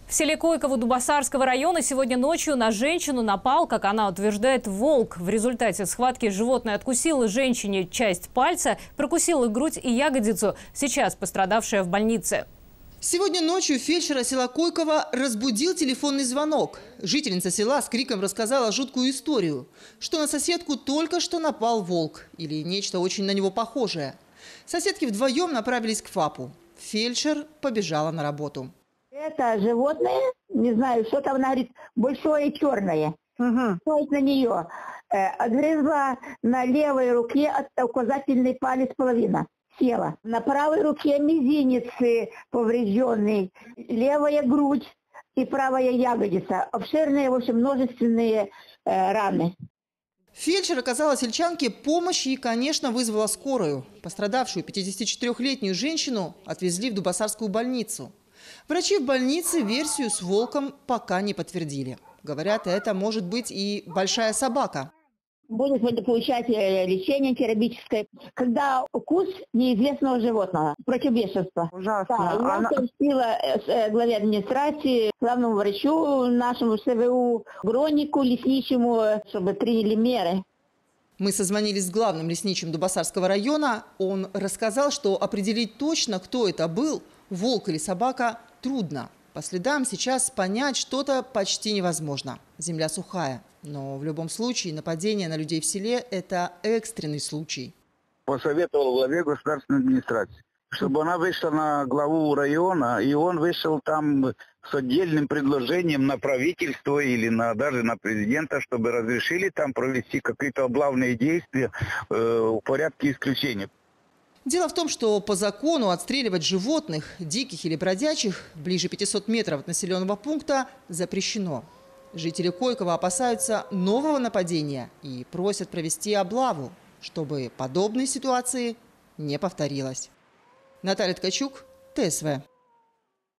В селе Койково Дубосарского района сегодня ночью на женщину напал, как она утверждает, волк. В результате схватки животное откусило женщине часть пальца, прокусило грудь и ягодицу. Сейчас пострадавшая в больнице. Сегодня ночью фельдшера села Койково разбудил телефонный звонок. Жительница села с криком рассказала жуткую историю, что на соседку только что напал волк или нечто очень на него похожее. Соседки вдвоем направились к ФАПу. Фельдшер побежала на работу. Это животное, не знаю, что там, она говорит, большое черное. Стоит на нее. Отгрызла на левой руке от указательный палец половина. Села. На правой руке мизинец поврежденный, левая грудь и правая ягодица. Обширные, в общем, множественные раны. Фельдшер оказала сельчанке помощь и, конечно, вызвала скорую. Пострадавшую 54-летнюю женщину отвезли в Дубосарскую больницу. Врачи в больнице версию с волком пока не подтвердили. Говорят, это может быть и большая собака. Будет получать лечение терапевтическое, когда укус неизвестного животного против бешенства. Ужасно. Да, я сообщила главе администрации, главному врачу нашему СВУ, Бронику лесничему, чтобы приняли меры. Мы созвонились с главным лесничим Дубосарского района. Он рассказал, что определить точно, кто это был, волк или собака, трудно. По следам сейчас понять что-то почти невозможно. Земля сухая. Но в любом случае нападение на людей в селе – это экстренный случай. Посоветовал главе государственной администрации, чтобы она вышла на главу района, и он вышел там с отдельным предложением на правительство или даже на президента, чтобы разрешили там провести какие-то облавные действия в порядке исключения. Дело в том, что по закону отстреливать животных, диких или бродячих, ближе 500 метров от населенного пункта запрещено. Жители Койково опасаются нового нападения и просят провести облаву, чтобы подобной ситуации не повторилось. Наталья Ткачук, ТСВ.